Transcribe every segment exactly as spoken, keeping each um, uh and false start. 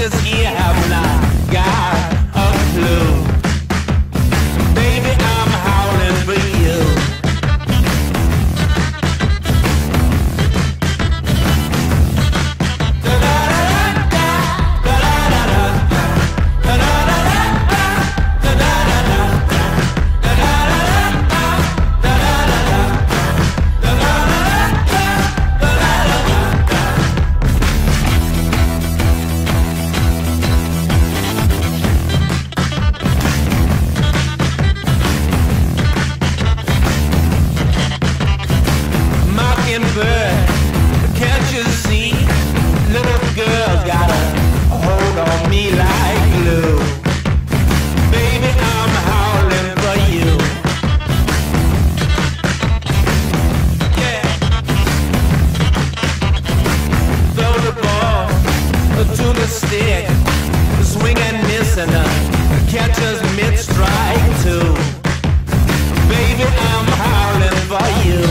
just yet have not got a clue. Baby, I'm howling for you. Can't you see? Little girl got a hold on me like glue. Baby, I'm howling for you. Yeah. Throw the ball to the stick, swing and miss and uh, catcher's mid strike too. Baby, I'm howling for you.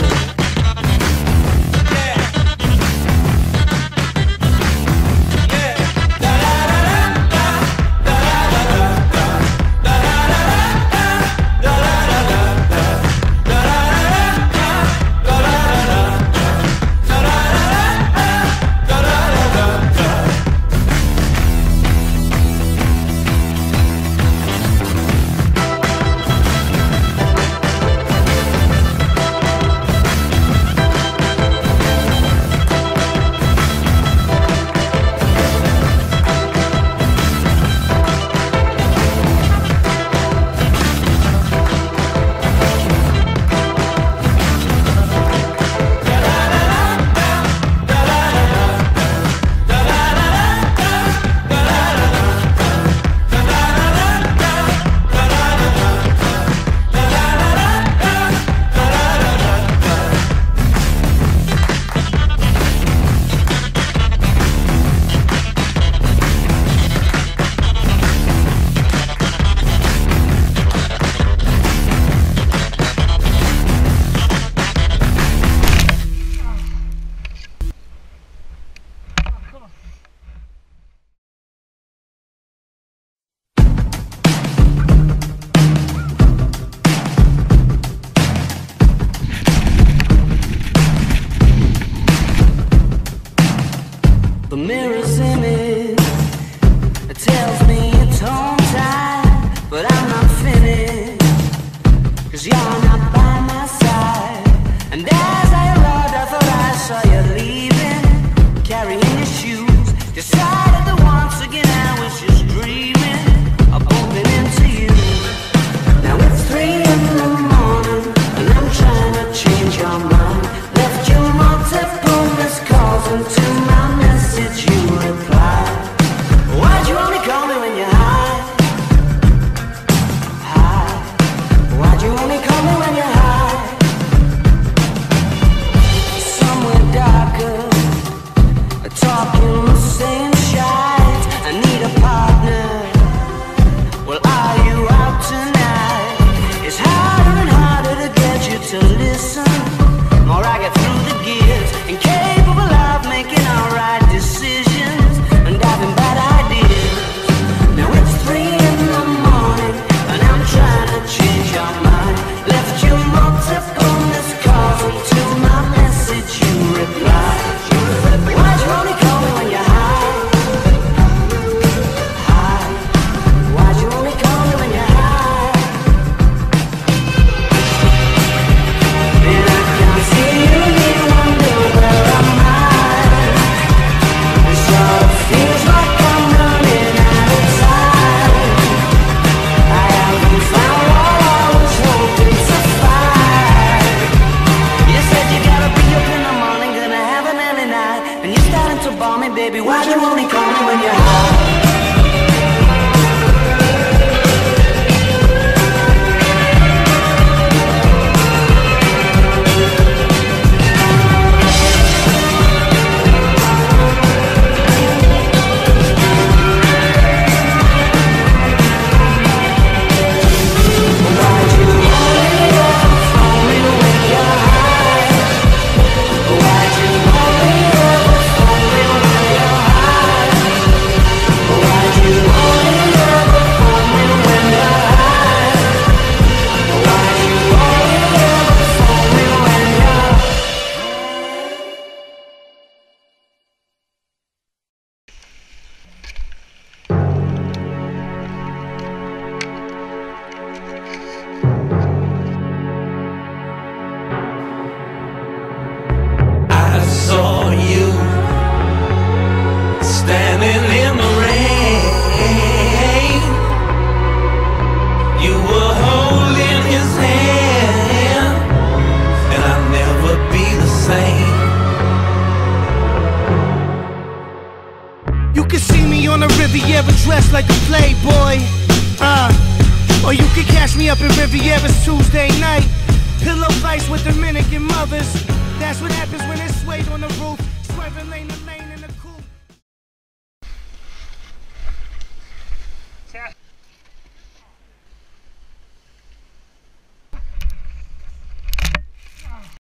on the Riviera dressed like a playboy. Uh, or you can catch me up in Riviera's Tuesday night. Pillow fights with Dominican mothers. That's what happens when it's swayed on the roof. Swerving lane to lane in the cool.